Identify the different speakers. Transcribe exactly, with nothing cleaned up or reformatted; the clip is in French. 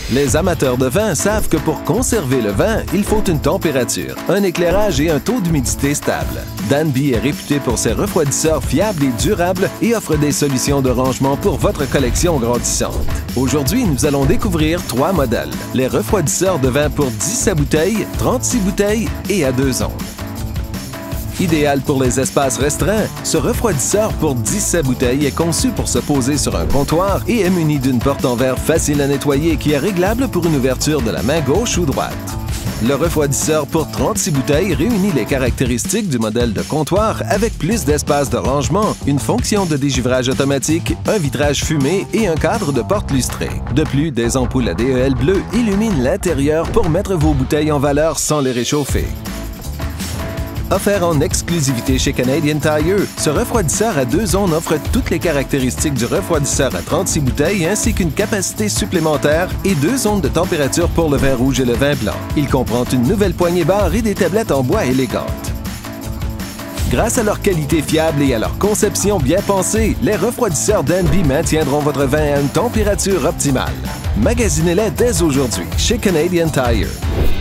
Speaker 1: Les amateurs de vin savent que pour conserver le vin, il faut une température, un éclairage et un taux d'humidité stable. Danby est réputé pour ses refroidisseurs fiables et durables et offre des solutions de rangement pour votre collection grandissante. Aujourd'hui, nous allons découvrir trois modèles. Les refroidisseurs de vin pour dix-sept bouteilles, trente-six bouteilles et à deux ondes. Idéal pour les espaces restreints, ce refroidisseur pour dix-sept bouteilles est conçu pour se poser sur un comptoir et est muni d'une porte en verre facile à nettoyer qui est réglable pour une ouverture de la main gauche ou droite. Le refroidisseur pour trente-six bouteilles réunit les caractéristiques du modèle de comptoir avec plus d'espace de rangement, une fonction de dégivrage automatique, un vitrage fumé et un cadre de porte lustré. De plus, des ampoules A D E L bleues illuminent l'intérieur pour mettre vos bouteilles en valeur sans les réchauffer. Offert en exclusivité chez Canadian Tire, ce refroidisseur à deux ondes offre toutes les caractéristiques du refroidisseur à trente-six bouteilles ainsi qu'une capacité supplémentaire et deux ondes de température pour le vin rouge et le vin blanc. Il comprend une nouvelle poignée barre et des tablettes en bois élégantes. Grâce à leur qualité fiable et à leur conception bien pensée, les refroidisseurs Danby maintiendront votre vin à une température optimale. Magasinez-les dès aujourd'hui chez Canadian Tire.